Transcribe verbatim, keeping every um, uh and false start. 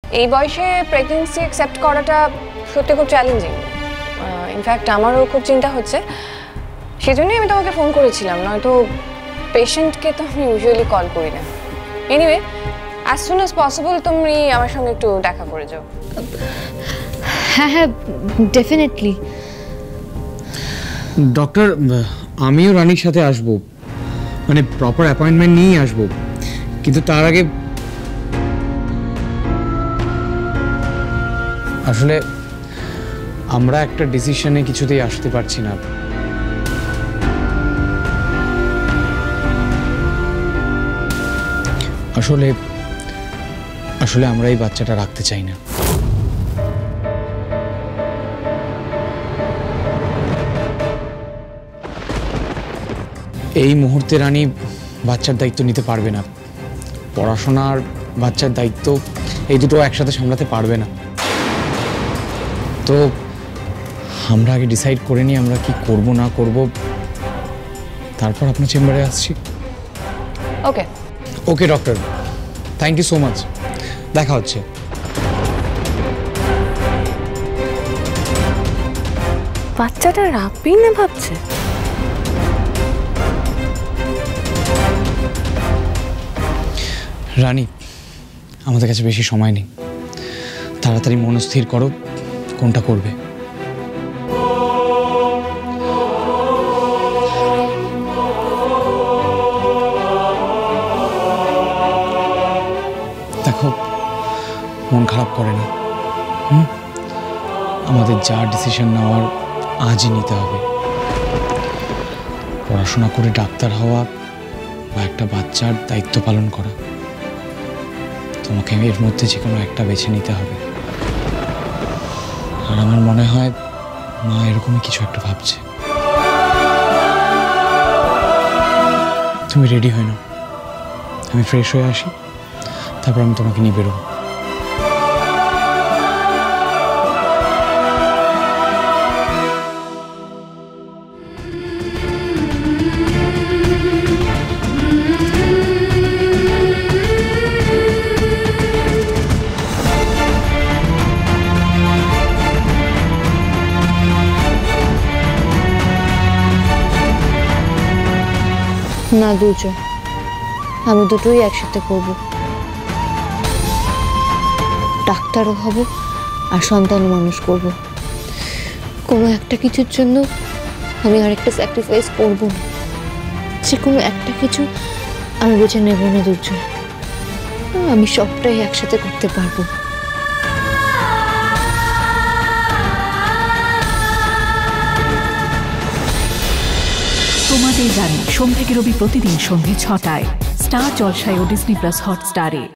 এই বয়সে pregnancy accept করাটা সত্যি খুব চ্যালেঞ্জিং। ইনফ্যাক্ট আমারও খুব চিন্তা হচ্ছে, সেজন্যই আমি তোমাকে ফোন করেছিলাম, নয়তো পেশেন্টকে তো আমি ইউজুয়ালি কল করি না। Anyway, as soon as possible তুমি আমার সঙ্গে একটু দেখা করে যাও। হ্যাঁ হ্যাঁ, ডেফিনেটলি। ডক্টর, আমিও রানীর সাথে আসব, মানে প্রপার অ্যাপয়েন্টমেন্ট নিয়েই আসব, কিন্তু তার আগে আসলে আমরা একটা ডিসিশনে কিছুতেই আসতে পারছি না। আসলে আসলে আমরা এই বাচ্চাটা রাখতে চাই না। এই মুহূর্তে রানী বাচ্চার দায়িত্ব নিতে পারবে না, পড়াশোনার বাচ্চার দায়িত্ব এই দুটো একসাথে সামলাতে পারবে না। তো আমরা আগে ডিসাইড করে নিই আমরা কি করব না করব, তারপর আপনার চেম্বারে আসছি। Okay okay doctor, thank you so much, দেখা হচ্ছে। বাচ্চাটা রাখবেই না ভাবছে। রানী, আমাদের কাছে বেশি সময় নেই, তাড়াতাড়ি মনস্থির করো কোনটা করবে। দেখো, মন খারাপ করে না, হুম আমাদের যা ডিসিশন নেওয়ার আজই নিতে হবে। পড়াশোনা করে ডাক্তার হওয়া বা একটা বাচ্চার দায়িত্ব পালন করা, তোমাকে এর মধ্যে যে কোনো একটা বেছে নিতে হবে। আর আমার মনে হয় মা এরকমই কিছু একটা ভাবছে। তুমি রেডি হয়ে নাও, আমি ফ্রেশ হয়ে আসি, তারপর আমি তোমাকে নিয়ে বেরোবো। না দুজন, আমি দুটোই একসাথে করব। ডাক্তারও হব আর সন্তান মানুষ করব। কোনো একটা কিছুর জন্য আমি আরেকটা স্যাক্রিফাইস করব না। যে কোনো একটা কিছু আমি বেছে নেব না দুজন, আমি সবটাই একসাথে করতে পারবো। তোমাদের জানি সোম থেকে রবি প্রতিদিন সন্ধ্যে ছটায় স্টার জলসায় ও ডিজনি প্লাস হটস্টারে।